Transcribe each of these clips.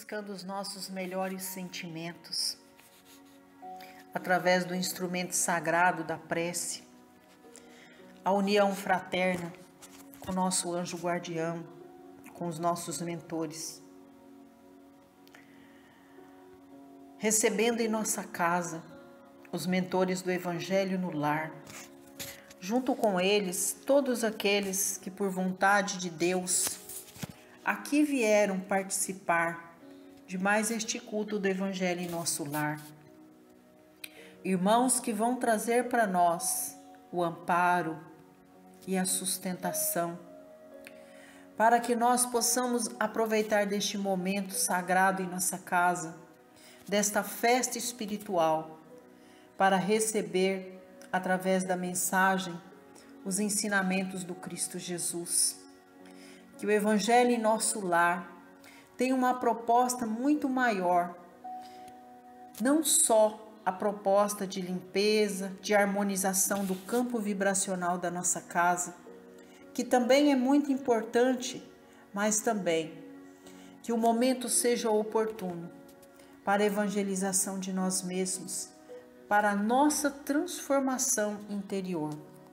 buscando os nossos melhores sentimentos, através do instrumento sagrado da prece, a união fraterna com o nosso anjo guardião, com os nossos mentores, recebendo em nossa casa os mentores do Evangelho no lar, junto com eles todos aqueles que por vontade de Deus aqui vieram participar de mais este culto do Evangelho em nosso lar. Irmãos que vão trazer para nós o amparo e a sustentação, para que nós possamos aproveitar deste momento sagrado em nossa casa, desta festa espiritual, para receber, através da mensagem, os ensinamentos do Cristo Jesus. Que o Evangelho em nosso lar tem uma proposta muito maior, não só a proposta de limpeza, de harmonização do campo vibracional da nossa casa, que também é muito importante, mas também que o momento seja oportuno para a evangelização de nós mesmos, para a nossa transformação interior.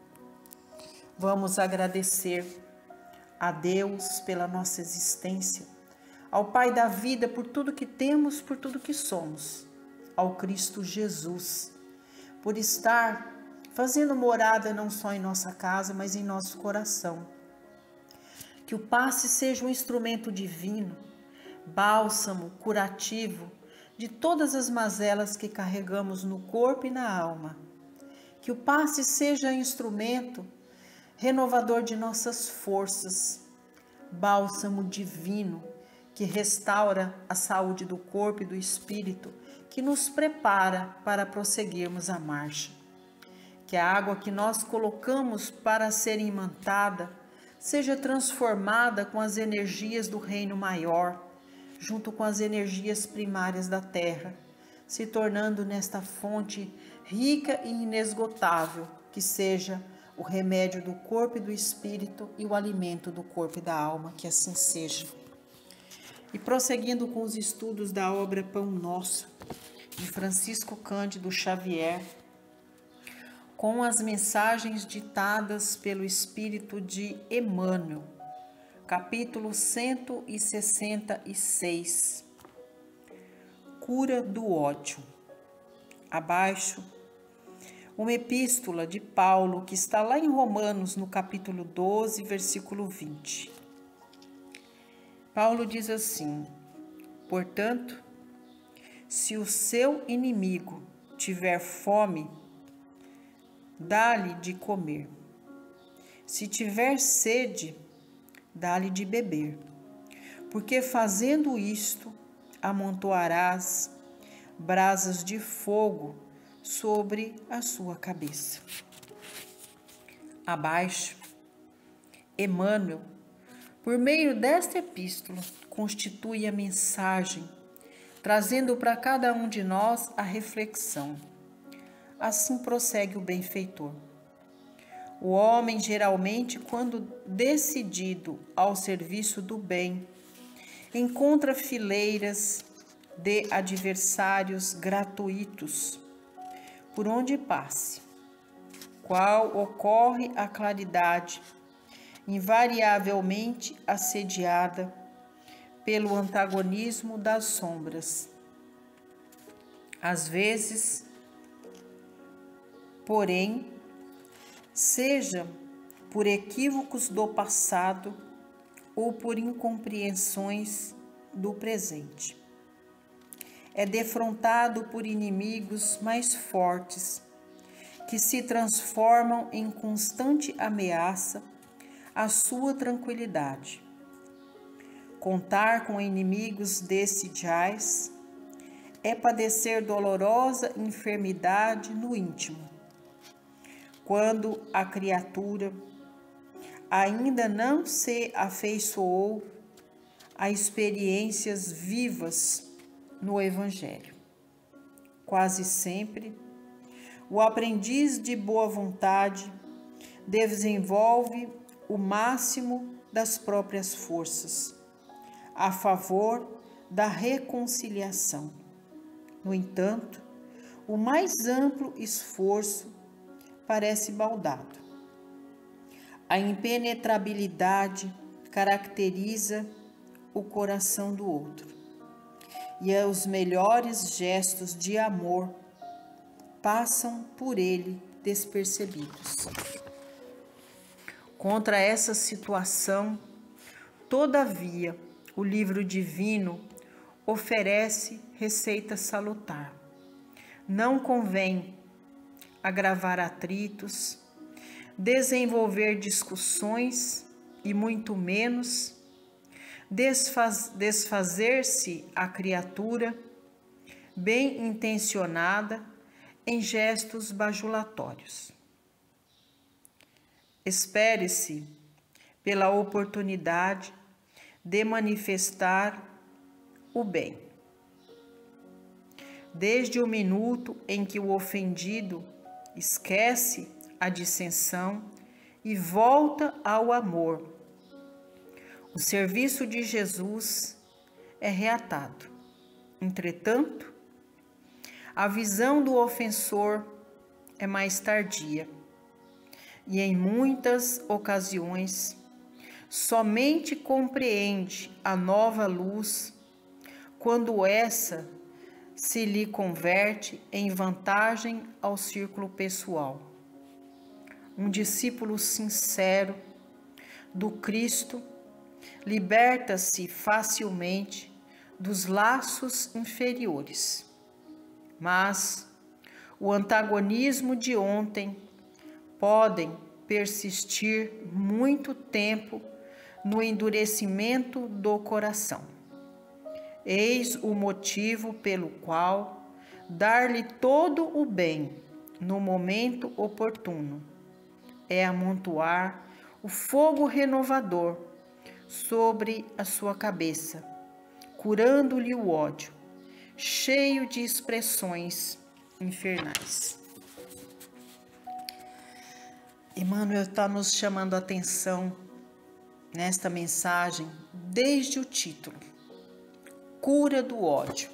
Vamos agradecer a Deus pela nossa existência, ao Pai da vida por tudo que temos, por tudo que somos, ao Cristo Jesus, por estar fazendo morada não só em nossa casa, mas em nosso coração. Que o passe seja um instrumento divino, bálsamo, curativo de todas as mazelas que carregamos no corpo e na alma. Que o passe seja instrumento renovador de nossas forças, bálsamo divino que restaura a saúde do corpo e do espírito, que nos prepara para prosseguirmos a marcha. Que a água que nós colocamos para ser imantada seja transformada com as energias do reino maior, junto com as energias primárias da terra, se tornando nesta fonte rica e inesgotável, que seja o remédio do corpo e do espírito e o alimento do corpo e da alma, que assim seja. E prosseguindo com os estudos da obra Pão Nosso, de Francisco Cândido Xavier, com as mensagens ditadas pelo Espírito de Emmanuel, capítulo 166, Cura do ódio. Abaixo, uma epístola de Paulo que está lá em Romanos, no capítulo 12, versículo 20. Paulo diz assim: portanto, se o seu inimigo tiver fome, dá-lhe de comer. Se tiver sede, dá-lhe de beber. Porque fazendo isto, amontoarás brasas de fogo sobre a sua cabeça. Abaixo, Emmanuel, por meio desta epístola, constitui a mensagem, trazendo para cada um de nós a reflexão. Assim prossegue o benfeitor. O homem, geralmente, quando decidido ao serviço do bem, encontra fileiras de adversários gratuitos, por onde passe, qual ocorre a claridade, invariavelmente assediada pelo antagonismo das sombras. Às vezes, porém, seja por equívocos do passado ou por incompreensões do presente, é defrontado por inimigos mais fortes, que se transformam em constante ameaça à sua tranquilidade. Contar com inimigos desiguais é padecer dolorosa enfermidade no íntimo, quando a criatura ainda não se afeiçoou a experiências vivas no Evangelho. Quase sempre, o aprendiz de boa vontade desenvolve o máximo das próprias forças a favor da reconciliação. No entanto, o mais amplo esforço parece baldado. A impenetrabilidade caracteriza o coração do outro, e os melhores gestos de amor passam por ele despercebidos. Contra essa situação, todavia, o livro divino oferece receita salutar. Não convém agravar atritos, desenvolver discussões e muito menos desfazer-se a criatura bem intencionada em gestos bajulatórios. Espere-se pela oportunidade de manifestar o bem. Desde o minuto em que o ofendido esquece a dissensão e volta ao amor, o serviço de Jesus é reatado. Entretanto, a visão do ofensor é mais tardia e, em muitas ocasiões, somente compreende a nova luz quando essa se lhe converte em vantagem ao círculo pessoal. Um discípulo sincero do Cristo liberta-se facilmente dos laços inferiores, mas o antagonismo de ontem podem persistir muito tempo no endurecimento do coração. Eis o motivo pelo qual dar-lhe todo o bem no momento oportuno é amontoar o fogo renovador sobre a sua cabeça, curando-lhe o ódio, cheio de expressões infernais. Emmanuel está nos chamando a atenção nesta mensagem desde o título, Cura do Ódio.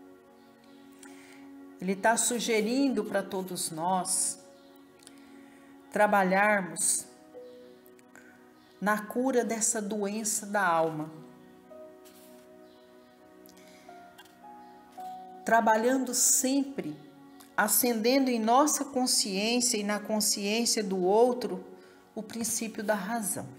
Ele está sugerindo para todos nós trabalharmos na cura dessa doença da alma, trabalhando sempre, acendendo em nossa consciência e na consciência do outro o princípio da razão.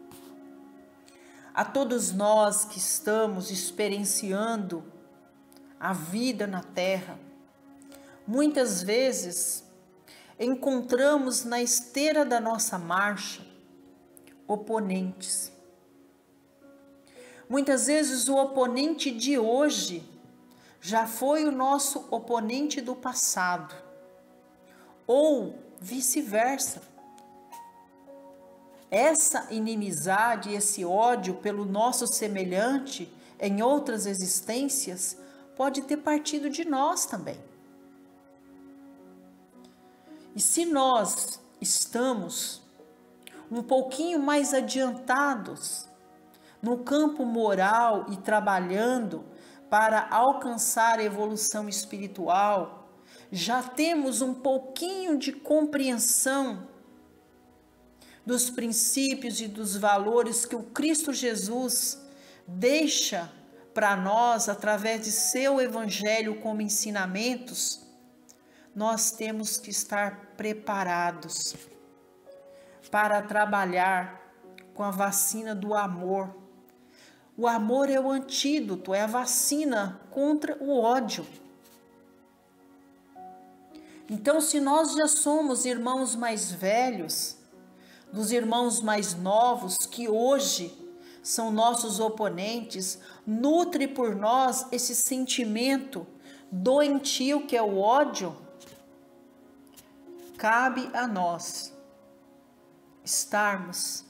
A todos nós que estamos experienciando a vida na Terra, muitas vezes encontramos na esteira da nossa marcha oponentes. Muitas vezes o oponente de hoje já foi o nosso oponente do passado, ou vice-versa. Essa inimizade, esse ódio pelo nosso semelhante em outras existências pode ter partido de nós também. E se nós estamos um pouquinho mais adiantados no campo moral e trabalhando para alcançar a evolução espiritual, já temos um pouquinho de compreensão dos princípios e dos valores que o Cristo Jesus deixa para nós através de seu evangelho como ensinamentos, nós temos que estar preparados para trabalhar com a vacina do amor. O amor é o antídoto, é a vacina contra o ódio. Então, se nós já somos irmãos mais velhos, dos irmãos mais novos, que hoje são nossos oponentes, nutre por nós esse sentimento doentio que é o ódio, cabe a nós estarmos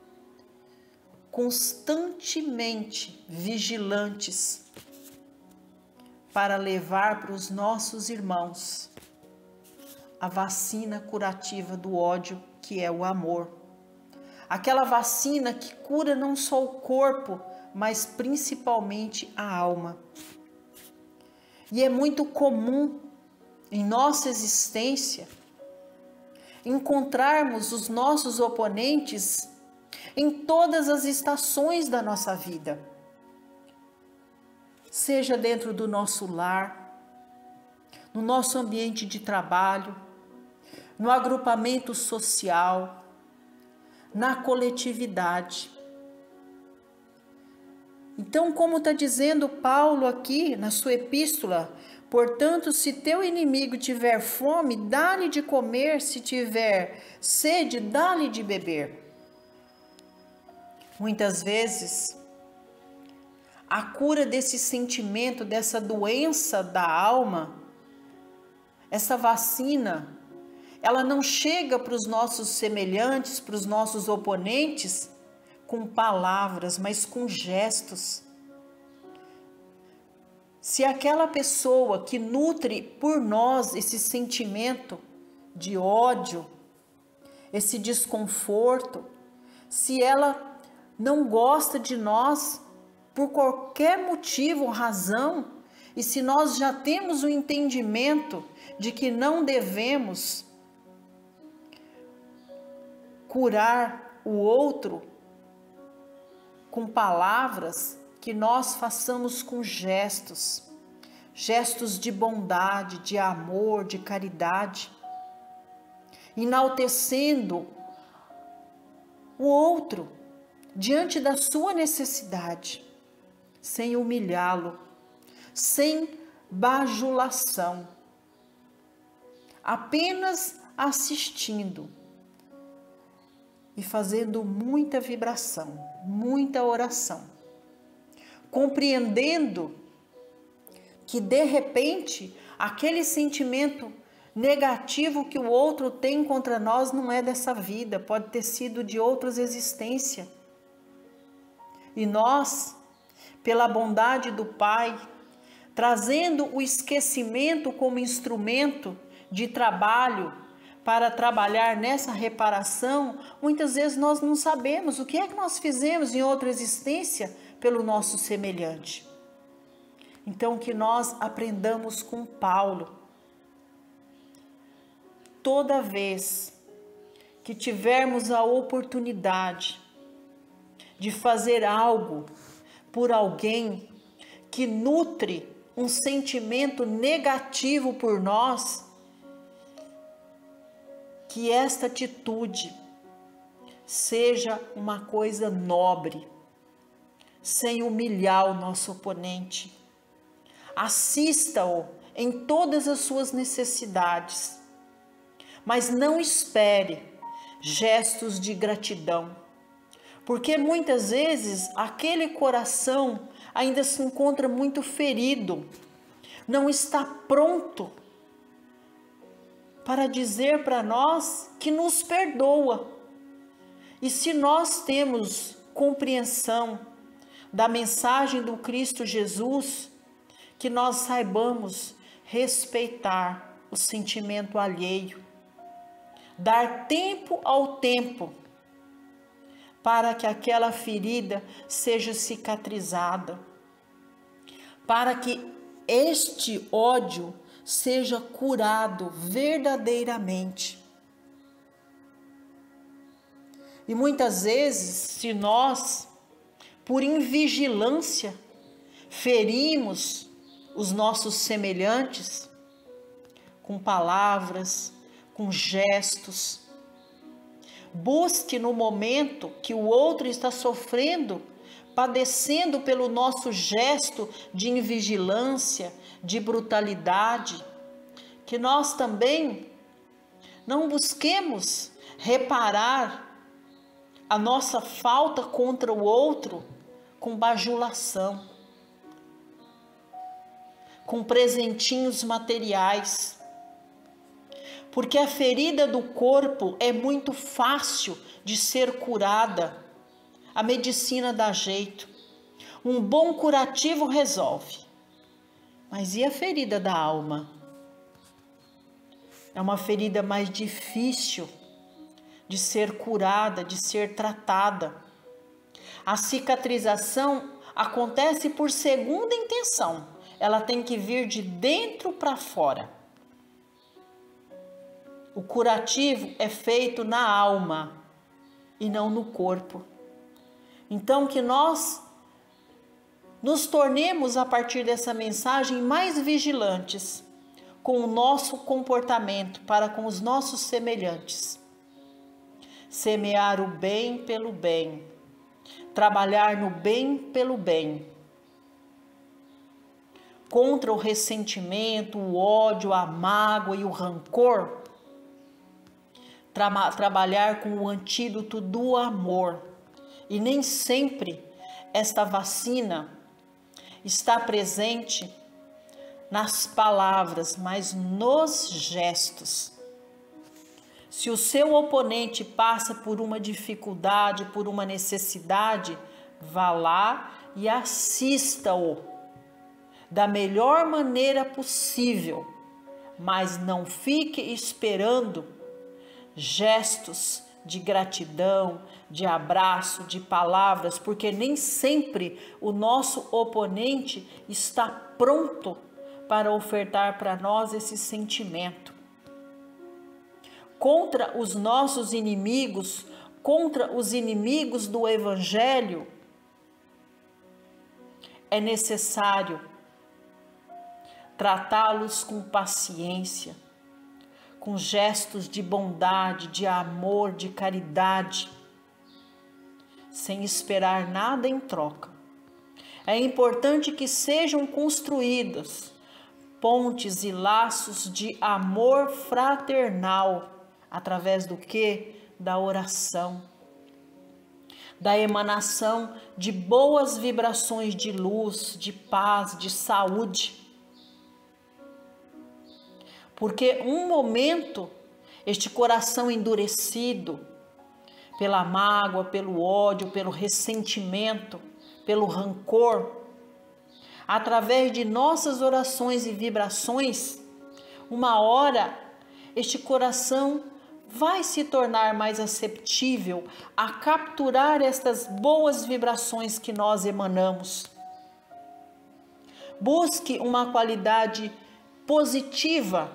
constantemente vigilantes para levar para os nossos irmãos a vacina curativa do ódio, que é o amor. Aquela vacina que cura não só o corpo, mas principalmente a alma. E é muito comum em nossa existência encontrarmos os nossos oponentes em todas as estações da nossa vida, seja dentro do nosso lar, no nosso ambiente de trabalho, no agrupamento social, na coletividade. Então, como está dizendo Paulo aqui na sua epístola, portanto, se teu inimigo tiver fome, dá-lhe de comer, se tiver sede, dá-lhe de beber. Muitas vezes, a cura desse sentimento, dessa doença da alma, essa vacina, ela não chega para os nossos semelhantes, para os nossos oponentes, com palavras, mas com gestos. Se aquela pessoa que nutre por nós esse sentimento de ódio, esse desconforto, se ela não gosta de nós por qualquer motivo ou razão, e se nós já temos o entendimento de que não devemos curar o outro com palavras, que nós façamos com gestos, gestos de bondade, de amor, de caridade, enaltecendo o outro diante da sua necessidade, sem humilhá-lo, sem bajulação, apenas assistindo e fazendo muita vibração, muita oração, compreendendo que de repente aquele sentimento negativo que o outro tem contra nós não é dessa vida, pode ter sido de outras existências. E nós, pela bondade do Pai, trazendo o esquecimento como instrumento de trabalho para trabalhar nessa reparação, muitas vezes nós não sabemos o que é que nós fizemos em outra existência pelo nosso semelhante. Então, que nós aprendamos com Paulo. Toda vez que tivermos a oportunidade de fazer algo por alguém que nutre um sentimento negativo por nós, que esta atitude seja uma coisa nobre, sem humilhar o nosso oponente. Assista-o em todas as suas necessidades, mas não espere gestos de gratidão, porque muitas vezes aquele coração ainda se encontra muito ferido, não está pronto para dizer para nós que nos perdoa. E se nós temos compreensão da mensagem do Cristo Jesus, que nós saibamos respeitar o sentimento alheio, dar tempo ao tempo, para que aquela ferida seja cicatrizada, para que este ódio seja curado verdadeiramente. E muitas vezes, se nós, por invigilância, ferimos os nossos semelhantes com palavras, com gestos, busque no momento que o outro está sofrendo, padecendo pelo nosso gesto de invigilância, de brutalidade, que nós também não busquemos reparar a nossa falta contra o outro com bajulação, com presentinhos materiais, porque a ferida do corpo é muito fácil de ser curada, a medicina dá jeito, um bom curativo resolve, mas e a ferida da alma? É uma ferida mais difícil de ser curada, de ser tratada. A cicatrização acontece por segunda intenção. Ela tem que vir de dentro para fora. O curativo é feito na alma e não no corpo. Então, que nós nos tornemos, a partir dessa mensagem, mais vigilantes com o nosso comportamento para com os nossos semelhantes. Semear o bem pelo bem, trabalhar no bem pelo bem, contra o ressentimento, o ódio, a mágoa e o rancor, trabalhar com o antídoto do amor. E nem sempre esta vacina está presente nas palavras, mas nos gestos. Se o seu oponente passa por uma dificuldade, por uma necessidade, vá lá e assista-o da melhor maneira possível, mas não fique esperando gestos de gratidão, de abraço, de palavras, porque nem sempre o nosso oponente está pronto para ofertar para nós esse sentimento. Contra os nossos inimigos, contra os inimigos do Evangelho, é necessário tratá-los com paciência, com gestos de bondade, de amor, de caridade, sem esperar nada em troca. É importante que sejam construídas pontes e laços de amor fraternal, através do quê? Da oração, da emanação de boas vibrações de luz, de paz, de saúde. Porque um momento, este coração endurecido pela mágoa, pelo ódio, pelo ressentimento, pelo rancor, através de nossas orações e vibrações, uma hora este coração vai se tornar mais aceptível a capturar estas boas vibrações que nós emanamos. Busque uma qualidade positiva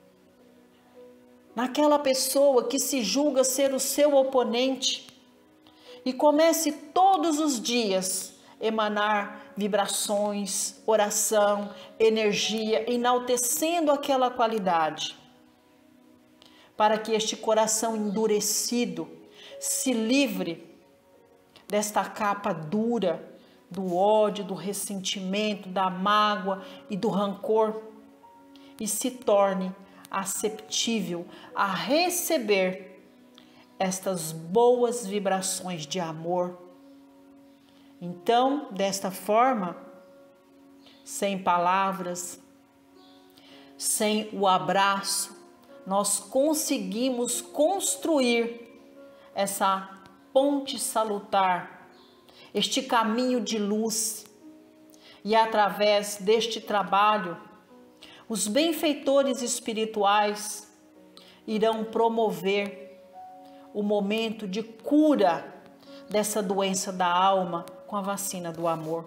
naquela pessoa que se julga ser o seu oponente e comece todos os dias a emanar vibrações, oração, energia, enaltecendo aquela qualidade, para que este coração endurecido se livre desta capa dura do ódio, do ressentimento, da mágoa e do rancor e se torne aceptível a receber estas boas vibrações de amor. Então, desta forma, sem palavras, sem o abraço, nós conseguimos construir essa ponte salutar, este caminho de luz. E através deste trabalho, os benfeitores espirituais irão promover o momento de cura dessa doença da alma com a vacina do amor.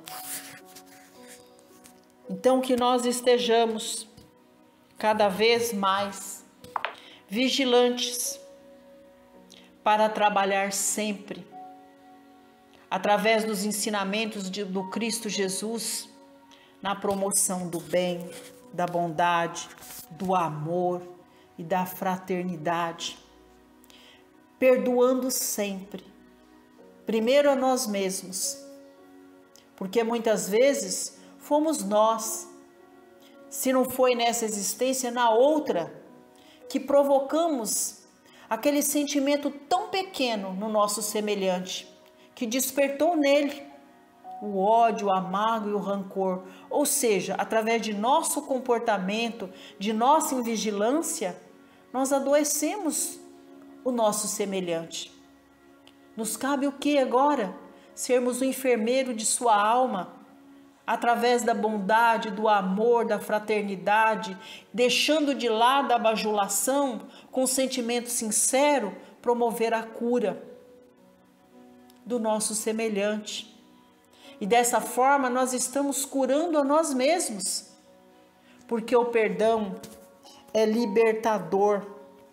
Então, que nós estejamos cada vez mais vigilantes para trabalhar sempre, através dos ensinamentos do Cristo Jesus, na promoção do bem, da bondade, do amor e da fraternidade, perdoando sempre, primeiro a nós mesmos, porque muitas vezes fomos nós, se não foi nessa existência, na outra, que provocamos aquele sentimento tão pequeno no nosso semelhante, que despertou nele o ódio, a mágoa e o rancor. Ou seja, através de nosso comportamento, de nossa invigilância, nós adoecemos o nosso semelhante. Nos cabe o que agora? Sermos o enfermeiro de sua alma, através da bondade, do amor, da fraternidade, deixando de lado a bajulação, com sentimento sincero, promover a cura do nosso semelhante. E dessa forma nós estamos curando a nós mesmos, porque o perdão é libertador,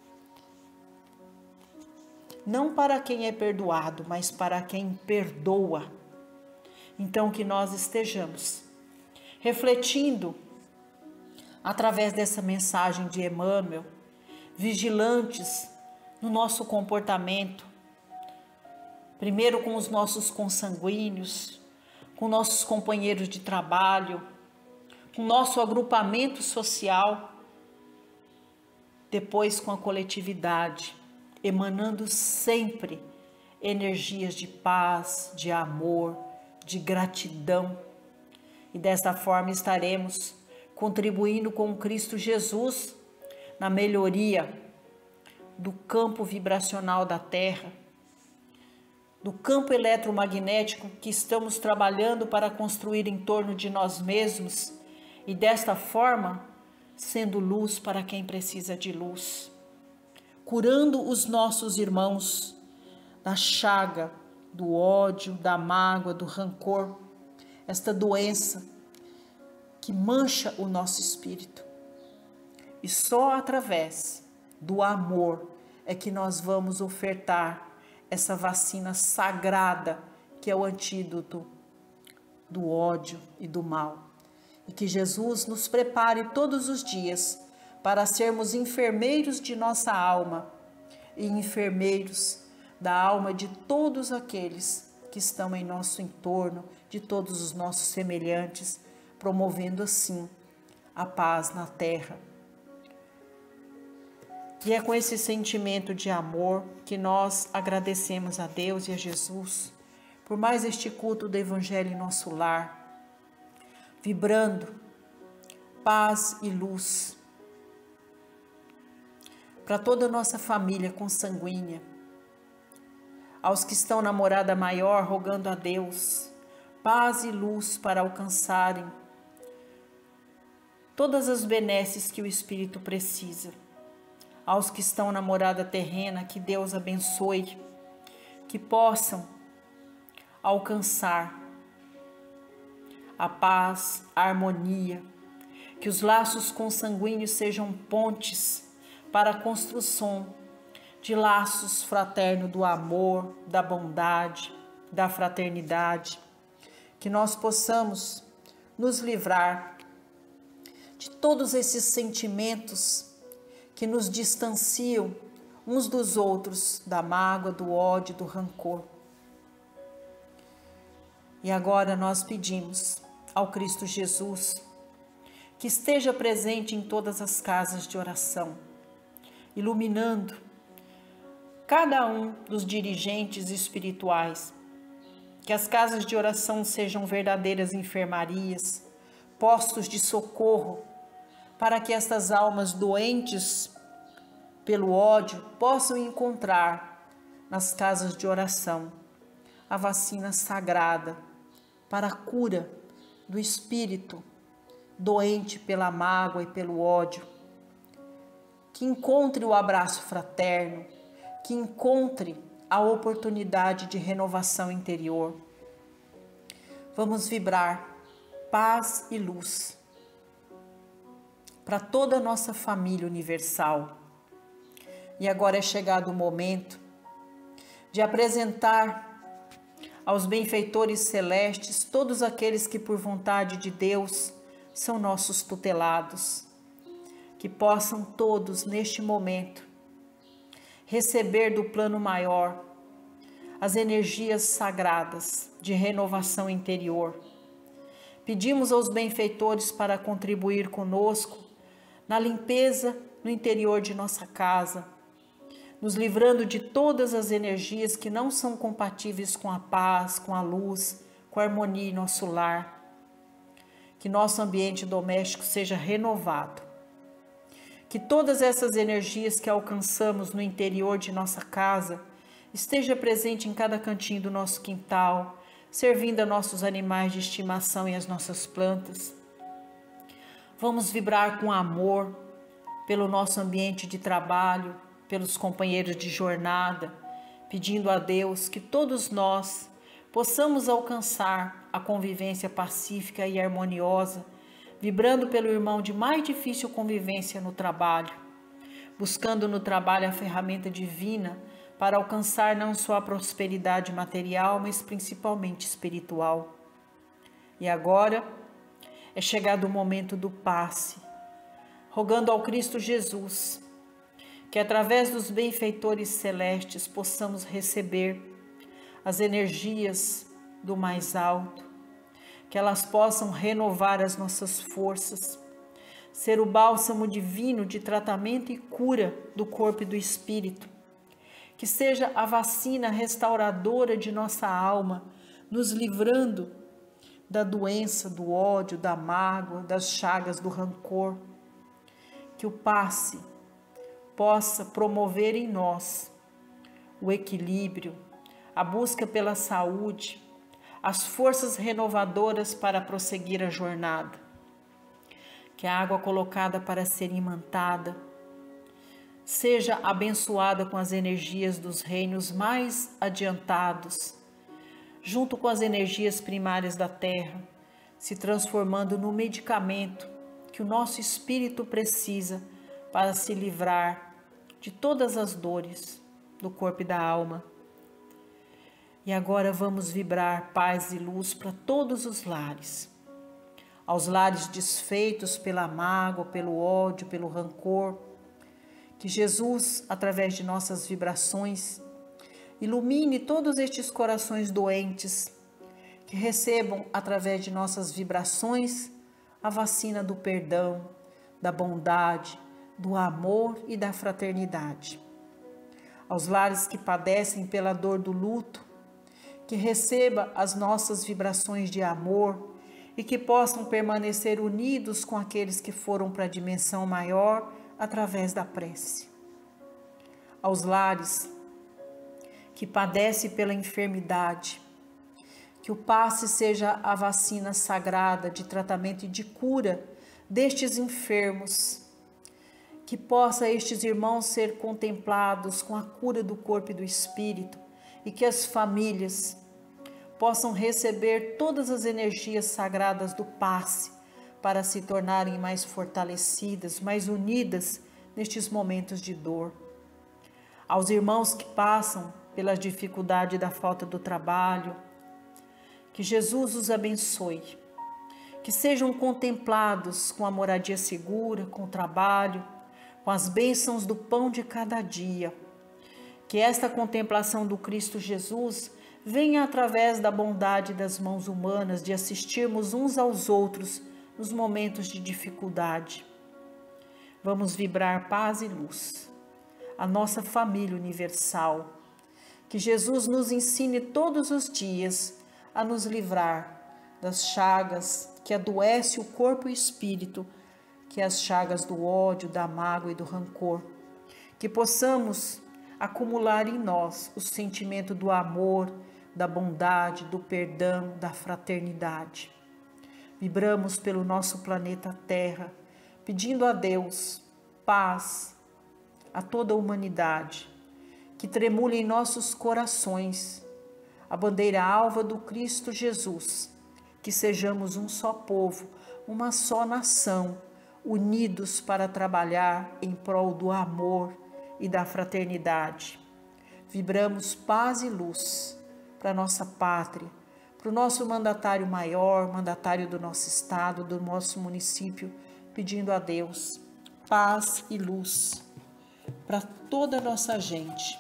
não para quem é perdoado, mas para quem perdoa. Então que nós estejamos refletindo através dessa mensagem de Emmanuel, vigilantes no nosso comportamento, primeiro com os nossos consanguíneos, com nossos companheiros de trabalho, com nosso agrupamento social, depois com a coletividade, emanando sempre energias de paz, de amor, de gratidão. E desta forma estaremos contribuindo com Cristo Jesus na melhoria do campo vibracional da Terra, do campo eletromagnético que estamos trabalhando para construir em torno de nós mesmos e desta forma sendo luz para quem precisa de luz, curando os nossos irmãos da chaga, do ódio, da mágoa, do rancor, esta doença que mancha o nosso espírito. E só através do amor é que nós vamos ofertar essa vacina sagrada que é o antídoto do ódio e do mal. E que Jesus nos prepare todos os dias para sermos enfermeiros de nossa alma e enfermeiros da alma de todos aqueles que estão em nosso entorno, de todos os nossos semelhantes, promovendo assim a paz na terra. E é com esse sentimento de amor que nós agradecemos a Deus e a Jesus por mais este culto do Evangelho em nosso lar, vibrando paz e luz para toda a nossa família consanguínea, aos que estão na morada maior, rogando a Deus paz e luz para alcançarem todas as benesses que o Espírito precisa. Aos que estão na morada terrena, que Deus abençoe, que possam alcançar a paz, a harmonia, que os laços consanguíneos sejam pontes para a construção de laços fraternos do amor, da bondade, da fraternidade, que nós possamos nos livrar de todos esses sentimentos que nos distanciam uns dos outros, da mágoa, do ódio, do rancor. E agora nós pedimos ao Cristo Jesus que esteja presente em todas as casas de oração, iluminando cada um dos dirigentes espirituais, que as casas de oração sejam verdadeiras enfermarias, postos de socorro, para que estas almas doentes pelo ódio possam encontrar nas casas de oração a vacina sagrada para a cura do espírito doente pela mágoa e pelo ódio, que encontre o abraço fraterno, que encontre a oportunidade de renovação interior. Vamos vibrar paz e luz para toda a nossa família universal. E agora é chegado o momento de apresentar aos benfeitores celestes todos aqueles que por vontade de Deus são nossos tutelados, que possam todos neste momento receber do plano maior as energias sagradas de renovação interior. Pedimos aos benfeitores para contribuir conosco na limpeza no interior de nossa casa, nos livrando de todas as energias que não são compatíveis com a paz, com a luz, com a harmonia em nosso lar. Que nosso ambiente doméstico seja renovado. Que todas essas energias que alcançamos no interior de nossa casa esteja presente em cada cantinho do nosso quintal, servindo a nossos animais de estimação e as nossas plantas. Vamos vibrar com amor pelo nosso ambiente de trabalho, pelos companheiros de jornada, pedindo a Deus que todos nós possamos alcançar a convivência pacífica e harmoniosa, vibrando pelo irmão de mais difícil convivência no trabalho, buscando no trabalho a ferramenta divina para alcançar não só a prosperidade material, mas principalmente espiritual. E agora é chegado o momento do passe, rogando ao Cristo Jesus que através dos benfeitores celestes possamos receber as energias do mais alto, que elas possam renovar as nossas forças, ser o bálsamo divino de tratamento e cura do corpo e do espírito, que seja a vacina restauradora de nossa alma, nos livrando da doença, do ódio, da mágoa, das chagas do rancor, que o passe possa promover em nós o equilíbrio, a busca pela saúde, as forças renovadoras para prosseguir a jornada. Que a água colocada para ser imantada seja abençoada com as energias dos reinos mais adiantados, junto com as energias primárias da terra, se transformando no medicamento que o nosso espírito precisa para se livrar de todas as dores do corpo e da alma. E agora vamos vibrar paz e luz para todos os lares. Aos lares desfeitos pela mágoa, pelo ódio, pelo rancor, que Jesus, através de nossas vibrações, ilumine todos estes corações doentes, que recebam, através de nossas vibrações, a vacina do perdão, da bondade, do amor e da fraternidade. Aos lares que padecem pela dor do luto, que receba as nossas vibrações de amor e que possam permanecer unidos com aqueles que foram para a dimensão maior através da prece. Aos lares que padecem pela enfermidade, que o passe seja a vacina sagrada de tratamento e de cura destes enfermos, que possa estes irmãos ser contemplados com a cura do corpo e do espírito, e que as famílias possam receber todas as energias sagradas do passe para se tornarem mais fortalecidas, mais unidas nestes momentos de dor. Aos irmãos que passam pela dificuldade da falta do trabalho, que Jesus os abençoe, que sejam contemplados com a moradia segura, com o trabalho, com as bênçãos do pão de cada dia. Que esta contemplação do Cristo Jesus venha através da bondade das mãos humanas de assistirmos uns aos outros nos momentos de dificuldade. Vamos vibrar paz e luz, a nossa família universal. Que Jesus nos ensine todos os dias a nos livrar das chagas que adoecem o corpo e o espírito, que é as chagas do ódio, da mágoa e do rancor. Que possamos acumular em nós o sentimento do amor, da bondade, do perdão, da fraternidade. Vibramos pelo nosso planeta Terra, pedindo a Deus paz a toda a humanidade, que tremule em nossos corações a bandeira alva do Cristo Jesus, que sejamos um só povo, uma só nação, unidos para trabalhar em prol do amor e da fraternidade. Vibramos paz e luz para a nossa pátria, para o nosso mandatário maior, mandatário do nosso estado, do nosso município, pedindo a Deus paz e luz para toda a nossa gente.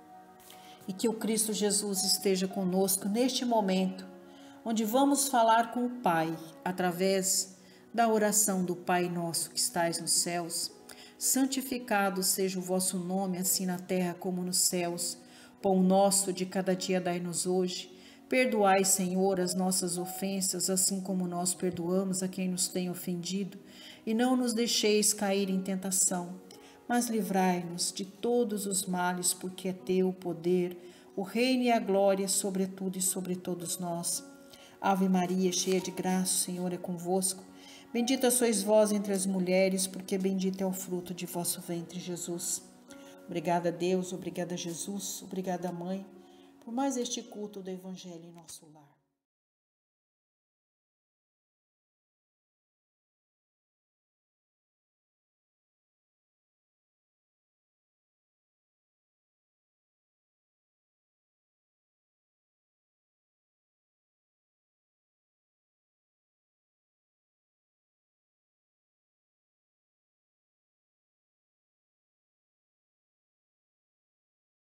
E que o Cristo Jesus esteja conosco neste momento, onde vamos falar com o Pai, através da oração do Pai nosso que estais nos céus. Santificado seja o vosso nome, assim na terra como nos céus. Pão nosso de cada dia dai-nos hoje. Perdoai, Senhor, as nossas ofensas, assim como nós perdoamos a quem nos tem ofendido. E não nos deixeis cair em tentação, mas livrai-nos de todos os males, porque é teu o poder, o reino e a glória sobre tudo e sobre todos nós. Ave Maria, cheia de graça, o Senhor é convosco. Bendita sois vós entre as mulheres, porque bendito é o fruto de vosso ventre, Jesus. Obrigada, Deus, obrigada, Jesus, obrigada, Mãe, por mais este culto do Evangelho em nosso lar.